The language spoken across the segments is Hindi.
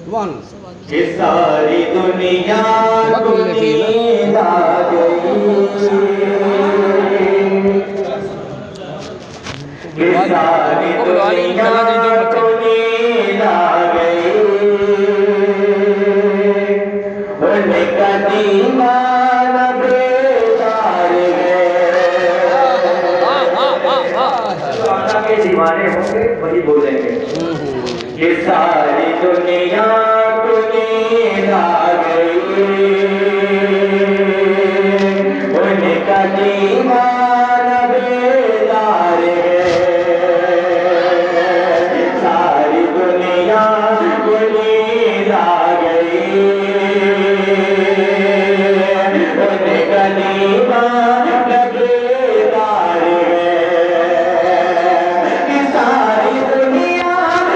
ये सारी दुनिया को नींद आ गई, ये सारी दुनिया को नींद आ गई, उनका दीवाना बेदार के दीवाने होंगे वही बोलेंगे। ये सारी दुनिया को नींद आ गई, उनका दीवाना बेदार है। सारी दुनिया को नींद आ गई, उनका दीवाना बेदार है। सारी दुनिया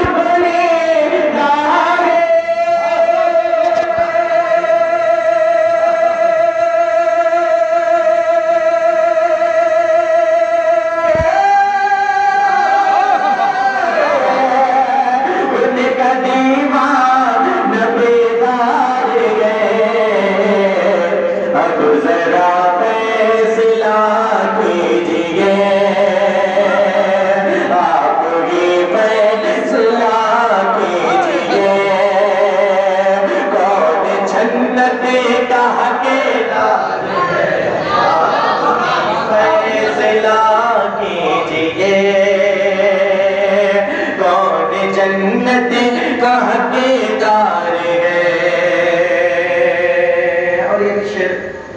जन्नत का हकदार है। और ये शेर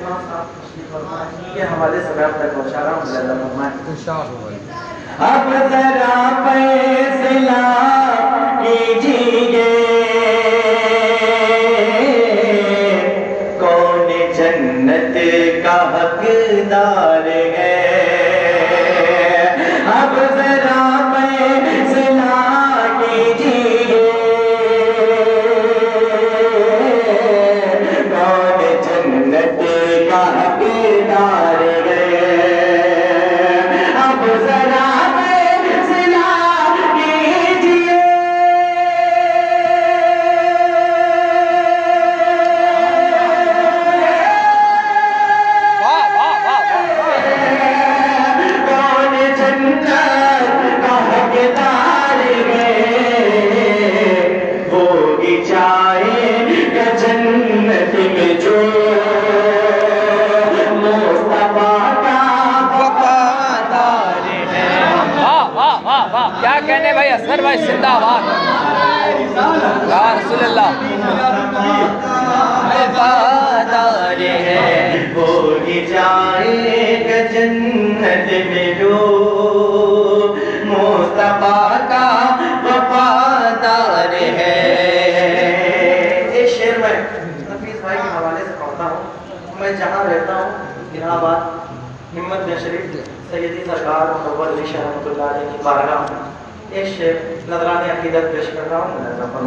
के हवाले से मैं आप तक पहुंचा रहा हूँ। अब जरा फैसला कीजिए, कौन जन्नत का हकदार है। अब जरा फैसला कीजिए, कौन जन्नत का हकदार है। अब जरा फैसला कीजिए, कौन जन्नत का हकदार है। होगी जाएगा जन्नत में जो मुस्तफा का वफादार है। वाह वाह वाह वाह, क्या कहने भाई असगर भाई, जिंदाबाद या रसूलुल्लाह। वफादार है, होगी जाएगा जन्नत में जो मुस्तफा का वफादार है। ये शेर मैं नफीस भाई के हवाले से पढ़ता हूँ। मैं जहाँ रहता हूँ इलाहाबाद, हिम्मत शरीफ सैयदी सरकार मुकव्वल अली शाह रहमतुल्लाह अलैह की बारगाह में एक शेर नजराने अकीदत पेश कर रहा हूँ।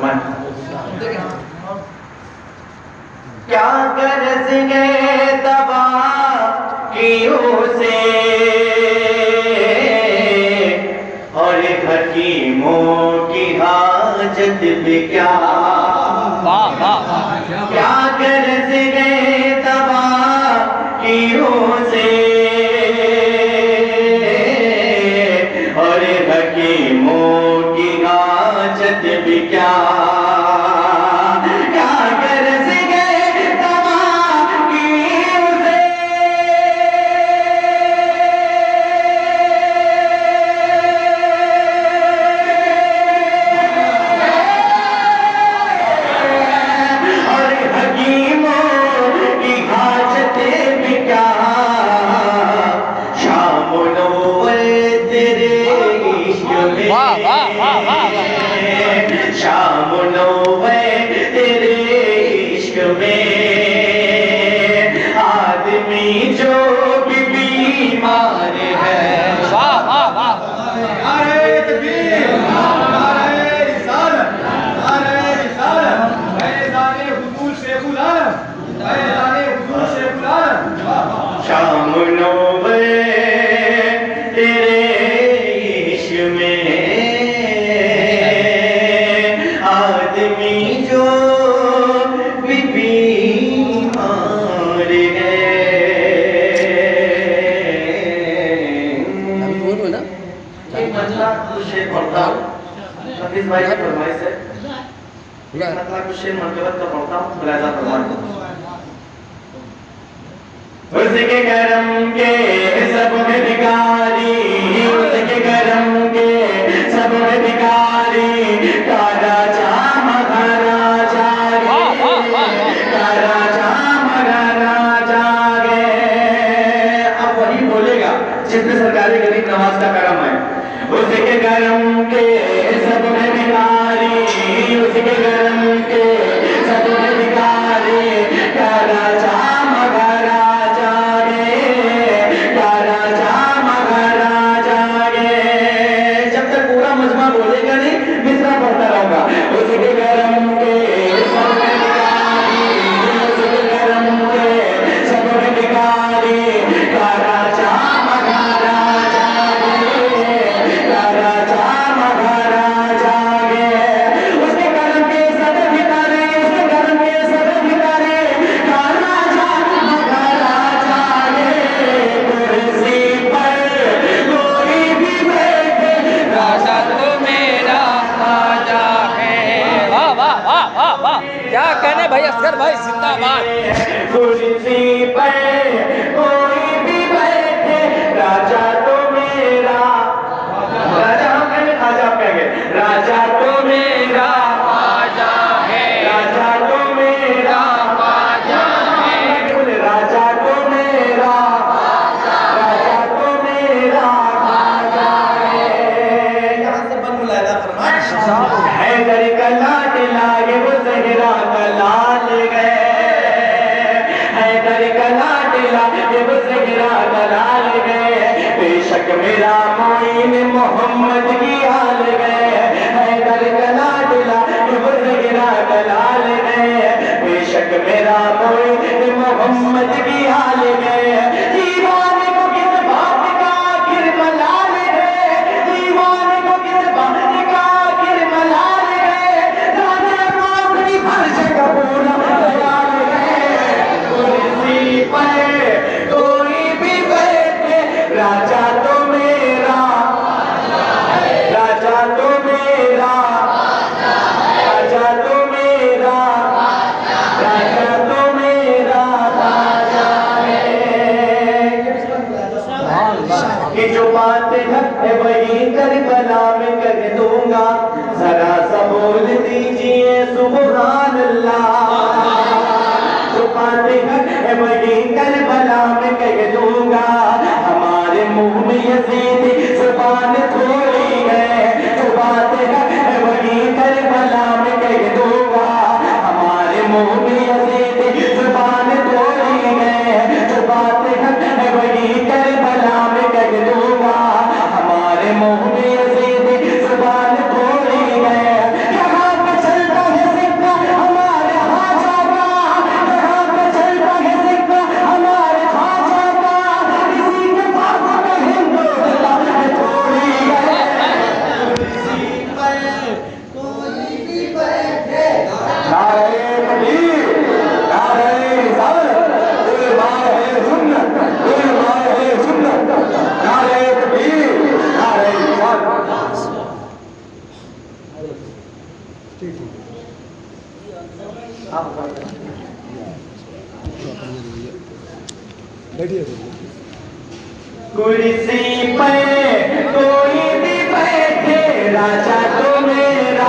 क्या कर्ज गए दवा कियों से, और हकीमों की हाजत भी क्या। वाह वाह वाह, क्या कर्ज गए दवा कियों से, और हकीमों की हाजत भी क्या। क्या कर्ज गए दवा कियों से, और हकीमों की हाजत भी क्या। शामुलो तेरे इश्क में, वाह वाह वाह वाह, शामुलो तेरे इश्क में, आदमी जो भी बीमार है। वाह वाह वाह, शामुलो तेरे इश्क में, आदमी अपनी जो भी बीमार है, एक मतला कुछ शेर पढ़ता हूँ, हफीज भाई की फरमाइश है। मतला कुछ शेर मनकबत का पढ़ता हूँ, मुलाहिजा फरमाइए। उसके करम के सब में भिखारी, उसके करम के सब में भिखारी, का राजा महाराजा गे, का राजा महाराजा गे। अब वही बोलेगा जिसमें सरकारी गरीब नवाज का करम है। उसके करम के सब में भिखारी, उसके करम के सब में भिखारी, का राजा क्या कहने भाई असगर भाई, जिंदाबाद। कुर्सी पर कोई भी बैठे, राजा तो मेरा, राजा हम कहेंगे, राजा आप कहेंगे, राजा तो मेरा राजा है, राजा तो मेरा राजा है, बोले राजा तो मेरा, राजा तो मेरा राजा है। यहाँ से बन मुलाहिजा फरमाए, हैदर का लाड लागे वो ज़हरा का लाल गए, हैदर का लाड लागे वो ज़हरा का लाल गए, बेशक मेरा मोइन मोहम्मद की हाल गए, हैदर का लाड लागे वो ज़हरा का लाल गए, बेशक मेरा मोइन मोहम्मद की हाल गए। दीवाने को किस बात का आखिर मलाल है, दीवाने को किस बात का आखिर मलाल है, राजा को अपनी फर्ज का पूरा ख्याल है। कुर्सी पर कोई भी बैठे, राजा तो मेरा, राजा तो मेरा, राजा तो मेरा, राजा तो मेरा राजा है। कि जो बात है वही करबला में कर दूंगा, जरा सा बोल दीजिए सुभान अल्लाह। जो बात है वही करबला में कह दूंगा, हमारे मुंह में यजीद जुबान थोड़ी है। जो बात है वही करबला में कह दूंगा, हमारे मुंह में यजीद जुबान थोड़ी है। जो बात है वही करबला में कह दूंगा, हमारे मुंह में यजीद जुबान थोड़ी है। यहाँ पे चलता है सिक्का हमारे हाजा का, यहाँ पे चलता है सिक्का हमारे हाजा का, इसी के पास में हिंदुस्तान थोड़ी है। कुर्सी पर कोई भी बैठे, नारे तकबीर, नारे रिसालत, उलमाए सुन्नत, उलमाए सुन्नत, नारे तकबीर, नारे रिसालत। कुर्सी पर कोई भी बैठे, राजा तो मेरा,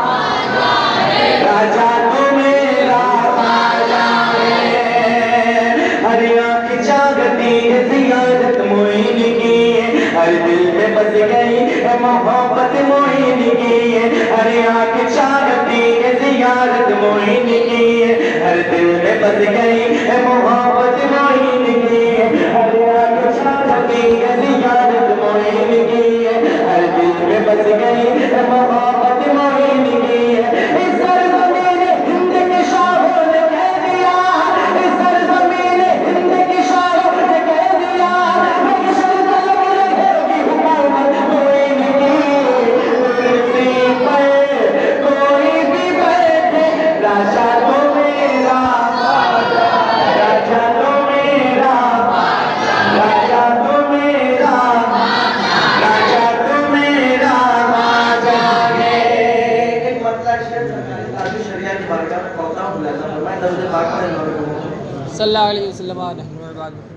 राजा तो मेरा राजा है। हर आँख जागती है ज़ियारत मोइन की, हर दिल में बस गई है मोहब्बत मोइन की। हर आँख जागती है ज़ियारत मोइन की, हर दिल में बस गई है मोहब्बत मोइन की। हर आँख जागती है ज़ियारत मोइन की, हर दिल में बस गई है मोहब्बत मोइन की। इस सरज़मीन हिंद के शाहों ने कह दिया, इस सरज़मीन हिंद के शाहों ने कह दिया, महशर तक रहेगी हुकूमत मोइन की। कुर्सी पर कोई भी बैठे, दर्द पाक में सल्लल्लाहु अलैहि वसल्लम।